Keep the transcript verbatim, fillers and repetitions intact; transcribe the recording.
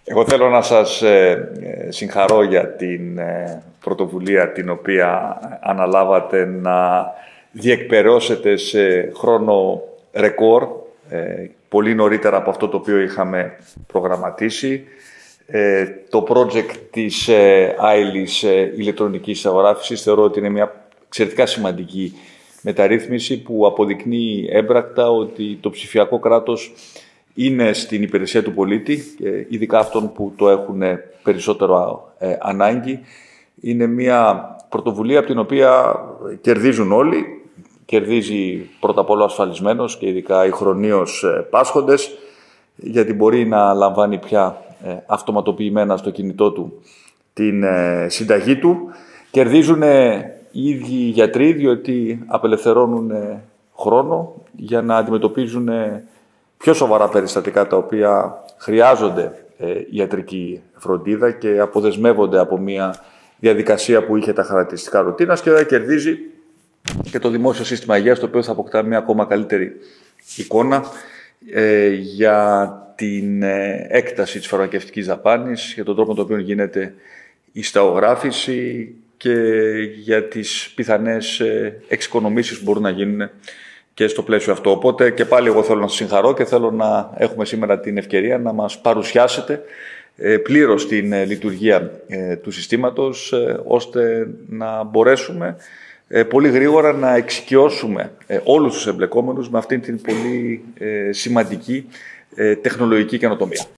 Εγώ θέλω να σας ε, συγχαρώ για την ε, πρωτοβουλία την οποία αναλάβατε να διεκπεραιώσετε σε χρόνο ρεκόρ, ε, πολύ νωρίτερα από αυτό το οποίο είχαμε προγραμματίσει. Ε, το project της ε, άιλις ε, ηλεκτρονικής αγοράφησης θεωρώ ότι είναι μια εξαιρετικά σημαντική μεταρρύθμιση που αποδεικνύει έμπρακτα ότι το ψηφιακό κράτος είναι στην υπηρεσία του πολίτη, ειδικά αυτών που το έχουν περισσότερο ε, ανάγκη. Είναι μια πρωτοβουλία από την οποία κερδίζουν όλοι. Κερδίζει πρώτα απ' όλα ο ασφαλισμένος και ειδικά οι χρονίως ε, πάσχοντες, γιατί μπορεί να λαμβάνει πια ε, αυτοματοποιημένα στο κινητό του την ε, συνταγή του. Κερδίζουν ε, οι ίδιοι γιατροί, διότι απελευθερώνουν ε, χρόνο για να αντιμετωπίζουν ε, πιο σοβαρά περιστατικά τα οποία χρειάζονται ε, ιατρική φροντίδα και αποδεσμεύονται από μια διαδικασία που είχε τα χαρακτηριστικά ρουτίνας, και βέβαια κερδίζει και το δημόσιο σύστημα υγείας, το οποίο θα αποκτά μια ακόμα καλύτερη εικόνα ε, για την ε, έκταση της φαρμακευτικής δαπάνης, για τον τρόπο με τον οποίο γίνεται η σταογράφηση και για τις πιθανές ε, εξοικονομήσεις που μπορούν να γίνουν και στο πλαίσιο αυτό. Οπότε και πάλι εγώ θέλω να σας συγχαρώ και θέλω να έχουμε σήμερα την ευκαιρία να μας παρουσιάσετε ε, πλήρως την ε, λειτουργία ε, του συστήματος, ε, ώστε να μπορέσουμε ε, πολύ γρήγορα να εξοικειώσουμε ε, όλους τους εμπλεκόμενους με αυτήν την πολύ ε, σημαντική ε, τεχνολογική καινοτομία.